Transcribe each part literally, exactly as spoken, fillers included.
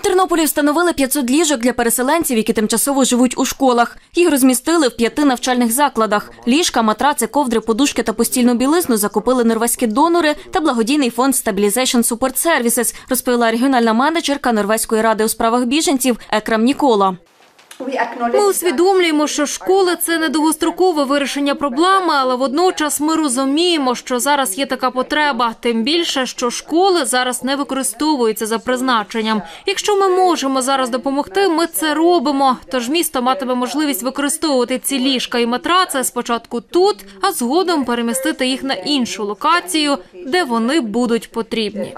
Тернополі встановили п'ятсот ліжок для переселенців, які тимчасово живуть у школах. Їх розмістили в п'яти навчальних закладах. Ліжка, матраци, ковдри, подушки та постільну білизну закупили норвезькі донори та благодійний фонд Stabilization Support Services, розповіла регіональна менеджерка Норвезької ради у справах біженців Екрам Нікола. Ми усвідомлюємо, що школи – це не довгострокове вирішення проблеми, але водночас ми розуміємо, що зараз є така потреба. Тим більше, що школи зараз не використовуються за призначенням. Якщо ми можемо зараз допомогти, ми це робимо. Тож місто матиме можливість використовувати ці ліжка і матраци спочатку тут, а згодом перемістити їх на іншу локацію, де вони будуть потрібні.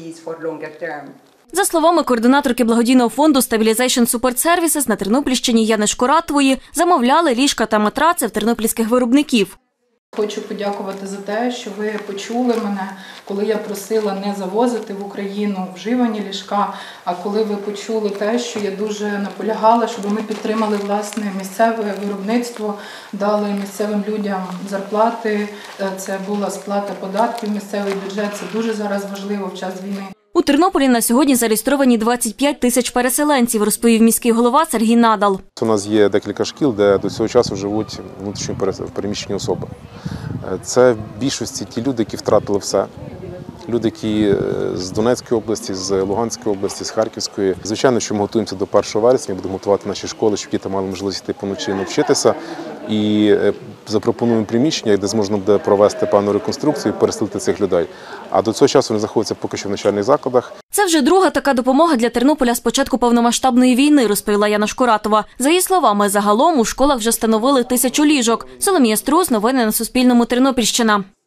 За словами координаторки благодійного фонду Stabilization Support Services на Тернопільщині Яни Шкуратової, замовляли ліжка та матраци в тернопільських виробників. Хочу подякувати за те, що ви почули мене, коли я просила не завозити в Україну вживані ліжка, а коли ви почули те, що я дуже наполягала, щоб ми підтримали власне місцеве виробництво, дали місцевим людям зарплати, це була сплата податків в місцевий бюджет, це дуже зараз важливо в час війни. У Тернополі на сьогодні зареєстровані двадцять п'ять тисяч переселенців, розповів міський голова Сергій Надал. У нас є декілька шкіл, де до цього часу живуть внутрішньо переміщені особи. Це в більшості ті люди, які втратили все. Люди, які з Донецької області, з Луганської області, з Харківської. Звичайно, що ми готуємося до першого вересня, будемо готувати наші школи, щоб діти мали можливість йти поночі навчитися. І запропонуємо приміщення, де зможна буде провести певну реконструкцію і переселити цих людей. А до цього часу вони знаходяться поки що в навчальних закладах. Це вже друга така допомога для Тернополя з початку повномасштабної війни, розповіла Яна Шкуратова. За її словами, загалом у школах вже встановили тисячу ліжок. Соломія Струс, новини на Суспільному, Тернопільщина.